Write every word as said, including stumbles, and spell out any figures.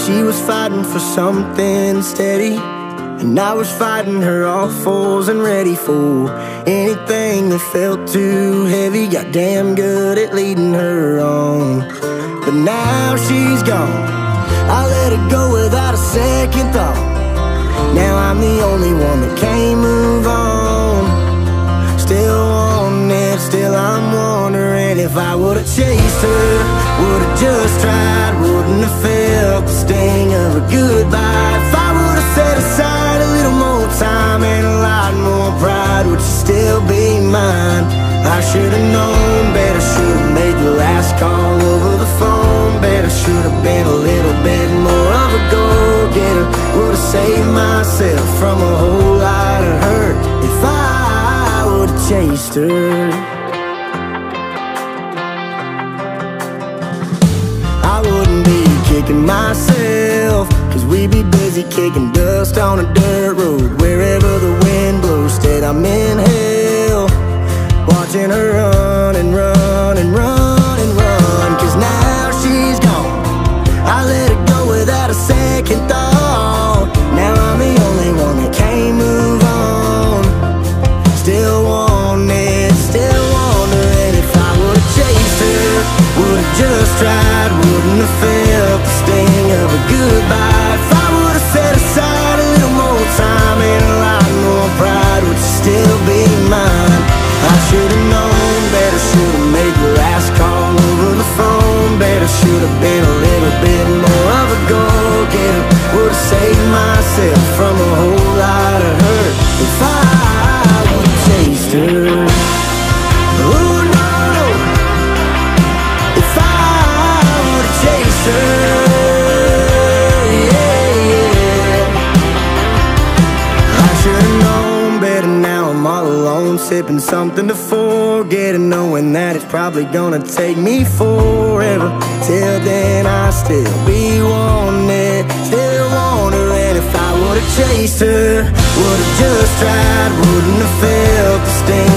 she was fighting for something steady, and I was fighting her off fours and ready for anything that felt too heavy. Got damn good at leading her on, but now she's gone. I let her go without a second thought. Now I'm the only one that can't move on. Still on it, still I'm wondering if I would've chased her, would've just tried, wouldn't have felt the sting of a goodbye. If I would've set aside a little more time and a lot more pride, would she still be mine? I should've known better, should've made the last call over the phone better, should've been a little bit more of a go-getter, would've saved myself from a whole lot of hurt if I would've chased her. I wouldn't be kicking myself, cause we'd be busy kicking dust on a dirt road. Wherever the wind blows, instead I'm in hell, watching her run and run and run and run. Cause now she's gone, I let her go without a second thought. Now I'm the only one that can't move on. Still want it, still wondering if I would've chased her, would've just tried, wouldn't have felt the sting of a goodbye. If I would've set aside a little more time and a lot more pride, would she still be mine? I should've known better, should've made the last call over the phone better, should've been a little bit more of a go-getter, would've saved myself from a whole lot of hurt if I would've chased her. Oh no, no, if I would've chased her, yeah, yeah. I should've known better, now I'm all alone, sipping something to forget, and knowing that it's probably gonna take me forever. Till then I'll still be wanting it, still wondering if I would've chased her, would've just tried, wouldn't have felt the sting